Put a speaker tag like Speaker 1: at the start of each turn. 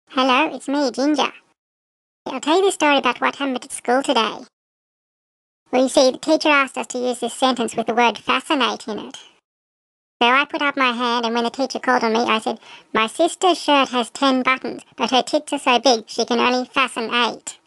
Speaker 1: Hello, it's me, Ginger. I'll tell you the story about what happened at school today. Well, you see, the teacher asked us to use this sentence with the word fascinate in it. So I put up my hand, and when the teacher called on me, I said, "My sister's shirt has 10 buttons, but her tits are so big she can only fasten 8."